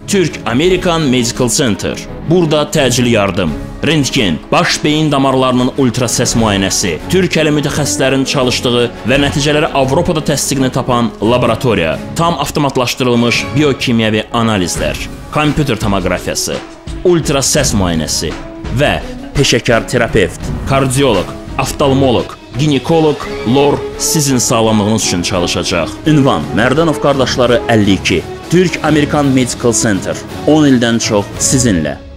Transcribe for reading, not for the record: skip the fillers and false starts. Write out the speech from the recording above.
Türk American Medical Center. Burada təcili yardım, rentgen, baş beyin damarlarının ultrasəs müayinəsi, Türkiyəli mütəxəssislərin çalışdığı və nəticələri Avropada təsdiqini tapan laboratoriya, tam avtomatlaşdırılmış biokimyəvi analizlər, kompüter tomoqrafiyası, ultrasəs müayinəsi və peşəkar terapevt, kardioloq, oftalmoloq, ginekoloq, lor sizin sağlamlığınız üçün çalışacaq. Ünvan: Mərdanov qardaşları 52. Türk American Medical Center. 10 ildən çox sizinlə.